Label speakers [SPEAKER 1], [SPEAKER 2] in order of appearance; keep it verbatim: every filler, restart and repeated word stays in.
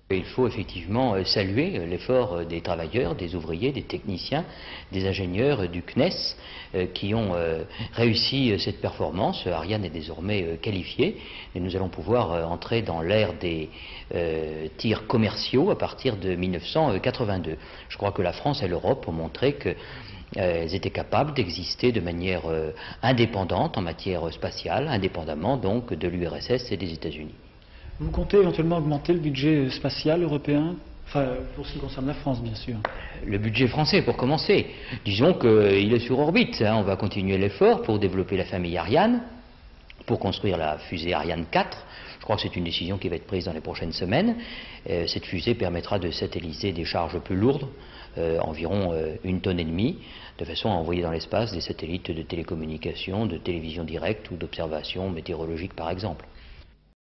[SPEAKER 1] Il faut effectivement saluer l'effort des travailleurs, des ouvriers, des techniciens, des ingénieurs du C N E S qui ont réussi cette performance. Ariane est désormais qualifiée et nous allons pouvoir entrer dans l'ère des tirs commerciaux à partir de mille neuf cent quatre-vingt-deux. Je crois que la France et l'Europe ont montré qu'elles étaient capables d'exister de manière indépendante en matière spatiale, indépendamment donc de l'U R S S et des États-Unis.
[SPEAKER 2] Vous comptez éventuellement augmenter le budget spatial européen? Enfin, pour ce qui concerne la France, bien sûr.
[SPEAKER 1] Le budget français, pour commencer. Disons qu'il est sur orbite. Hein. On va continuer l'effort pour développer la famille Ariane, pour construire la fusée Ariane quatre. Je crois que c'est une décision qui va être prise dans les prochaines semaines. Euh, cette fusée permettra de satelliser des charges plus lourdes, euh, environ euh, une tonne et demie, de façon à envoyer dans l'espace des satellites de télécommunications, de télévision directe ou d'observation météorologique, par exemple.